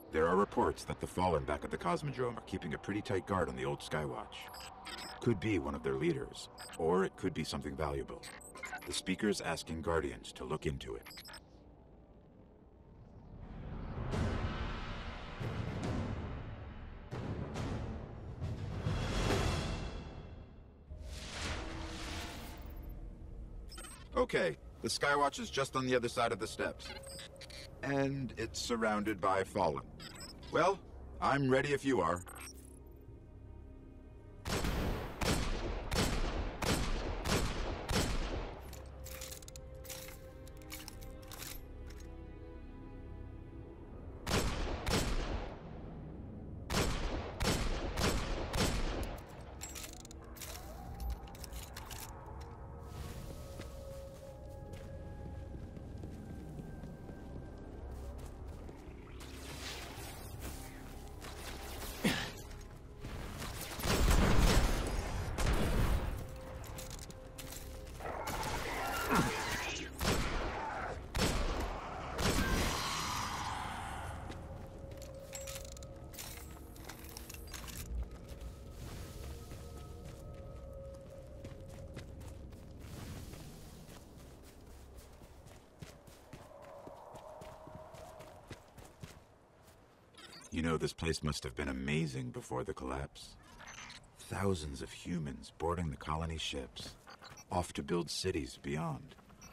There are reports that the Fallen back at the Cosmodrome are keeping a pretty tight guard on the old Skywatch. Could be one of their leaders, or it could be something valuable. The Speaker's asking Guardians to look into it. Okay, the Skywatch is just on the other side of the steps. And it's surrounded by Fallen. Well, I'm ready if you are. You know, this place must have been amazing before the collapse. Thousands of humans boarding the colony ships, off to build cities beyond.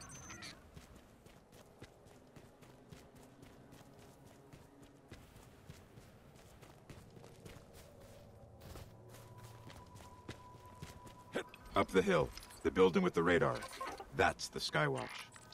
Up the hill, the building with the radar. That's the Skywatch.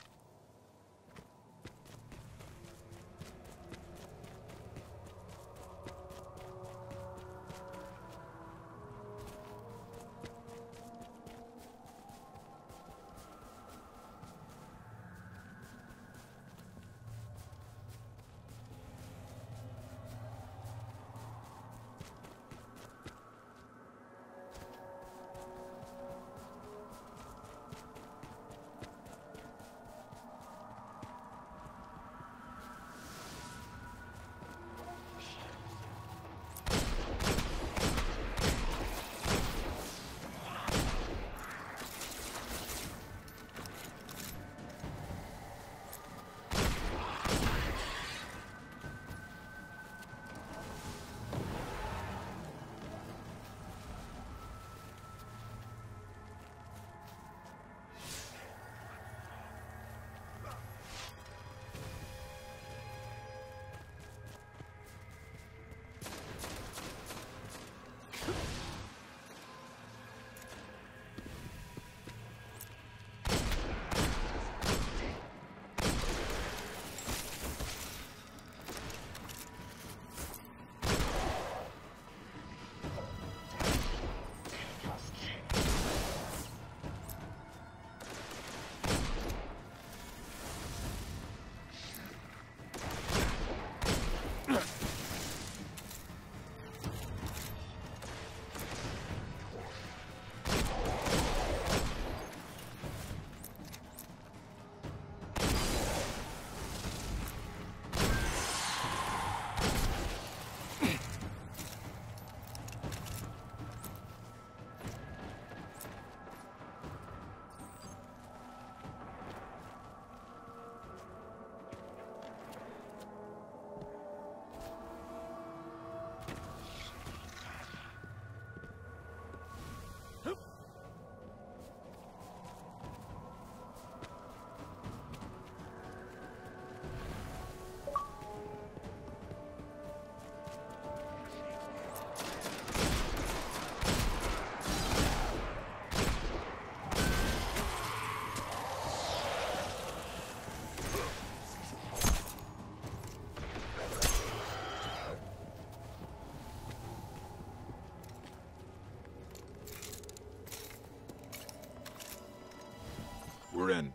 We're in.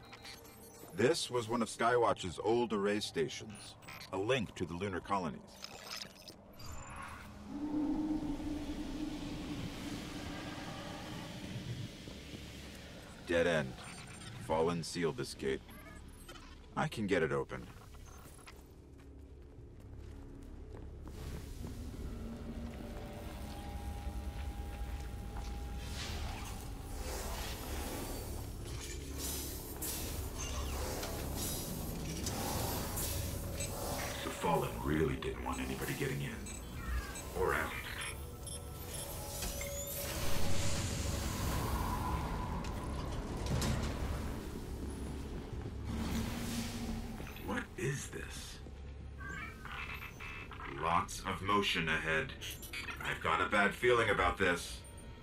This was one of Skywatch's old array stations, a link to the lunar colonies. Dead end. Fallen sealed this gate. I can get it open. want anybody getting in. Or out. What is this? Lots of motion ahead. I've got a bad feeling about this.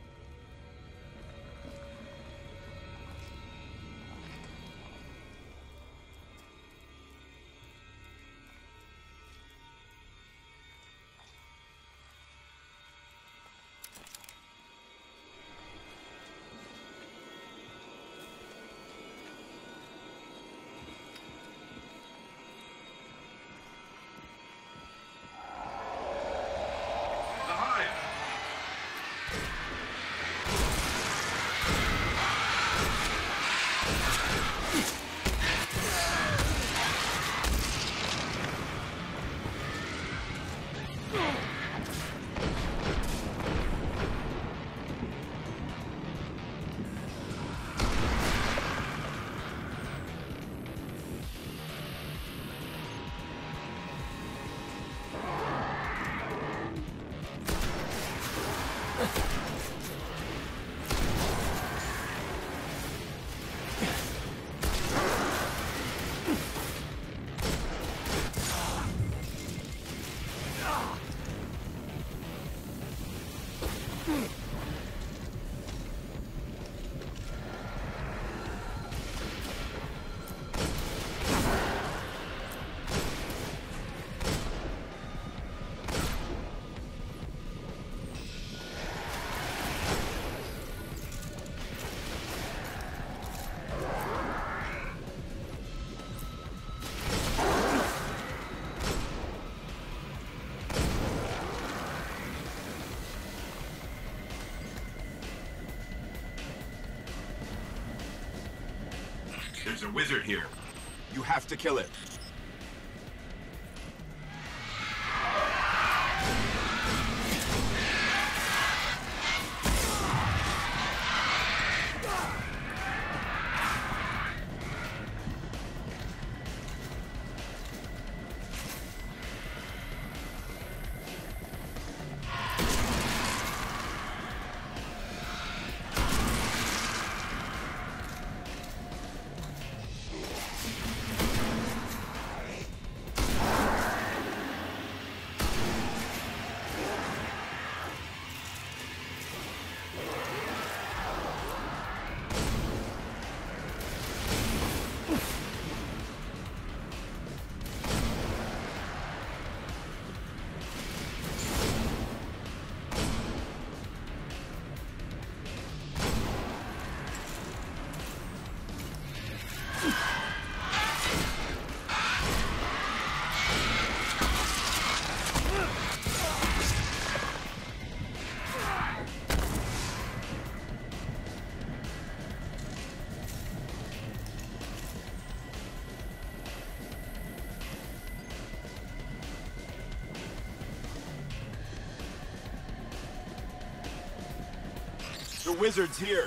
There's a wizard here. You have to kill it. The wizard's here.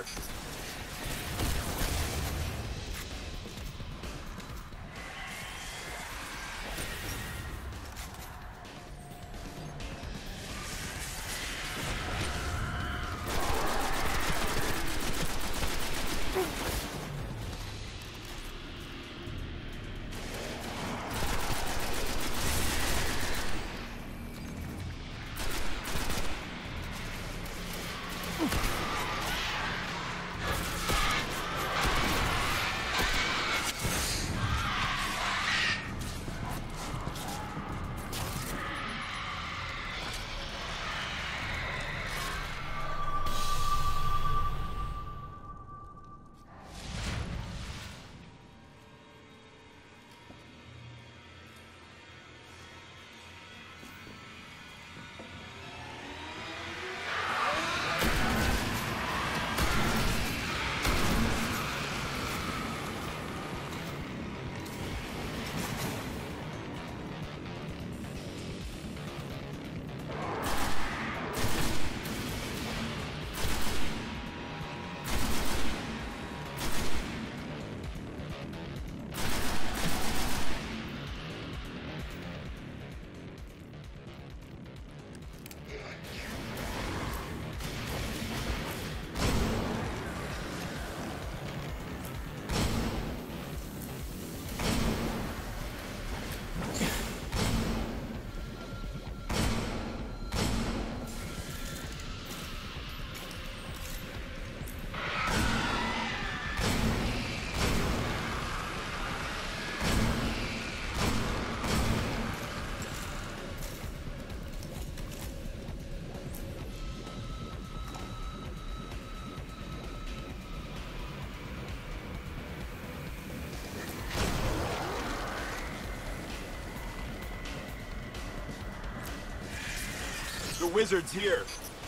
wizards here.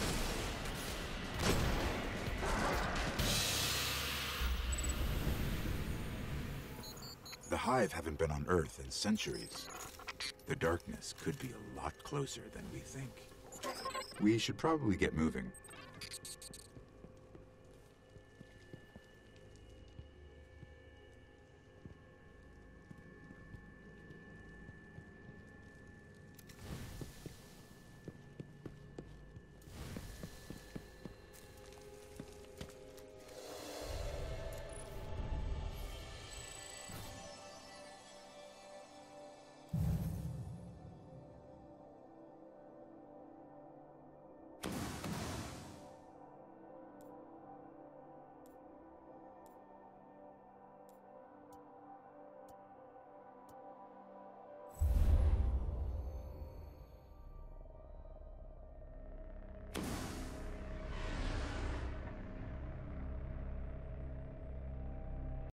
The Hive haven't been on Earth in centuries. The darkness could be a lot closer than we think. We should probably get moving.